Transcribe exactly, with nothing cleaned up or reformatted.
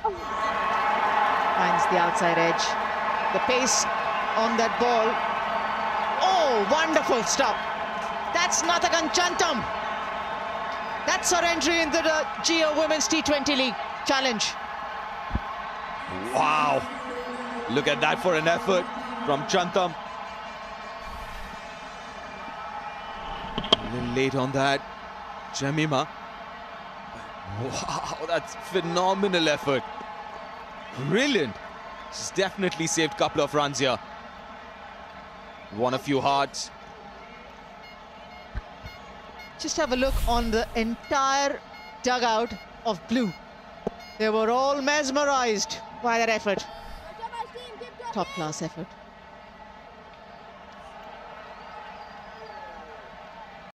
Finds the outside edge. The pace on that ball. Oh, wonderful stop. That's Nathakan Chantam. That's her entry into the Geo Women's T twenty League Challenge. Wow. Look at that for an effort from Chantam. A little late on that. Jemima. Wow, that's phenomenal effort. Brilliant. She's definitely saved a couple of runs here. Won a few hearts. Just have a look on the entire dugout of blue. They were all mesmerized by that effort. Top class effort.